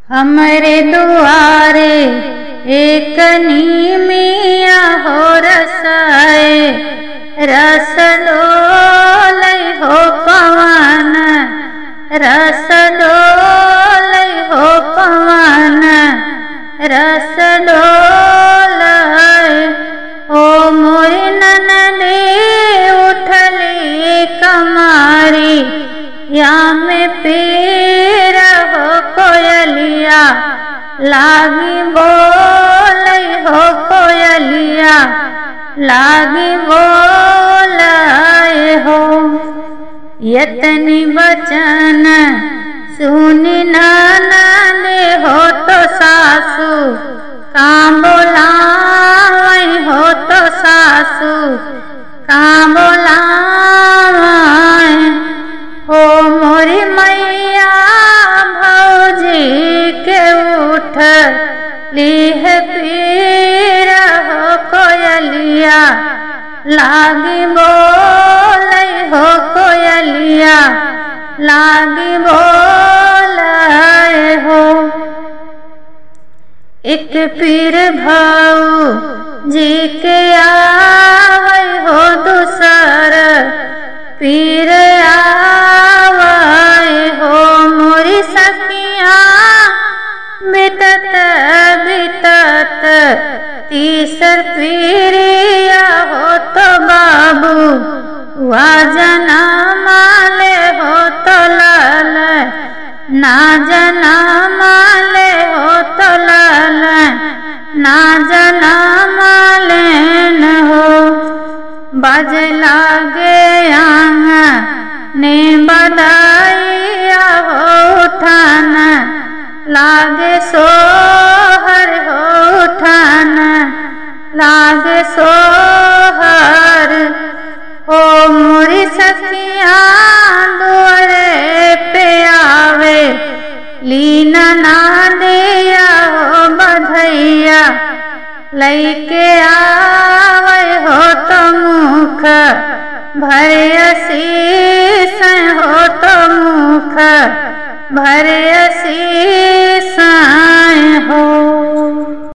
हमरे दुआरे एक नीमिया हो रसाए, रस डोलै हो पवन, रस डोलै हो पवन, रस डोलै। ओ मोरी ननदी उठली कमारी, या में पीर हो कोयलिया, लागी बोलै हो कोयलिया, लागी बोलै हो। यतनी बचन सुनी ननदी हो तो सासू, काम बोलावै हो तो सासू, काम बोलावै हो। मोरी मैया भौजी के उठ लीह पीर हो कोयलिया, लागी बोलै हो कोयलिया, लागी बोलै हो। एक पीर भौजी के आवै हो, दूसर पीर आवै हो। मोरी सखिया बितत बितत तीसर पीरिया हो तो बाबू, वा जनम ले हो तो लाल, ना जनम ले हो तो लाल, ना जनम लेन हो। बज लागे आंगने बधाइया हो, उठान लागे सोहर हो, उठान लागे सोहर हो। मोरी सखिया दुआरे पे आवे, लीना ना दिया हो बधैया, लैके आवै हो तो मुख भरे शीश हो, तो मुख भरे शीश हो।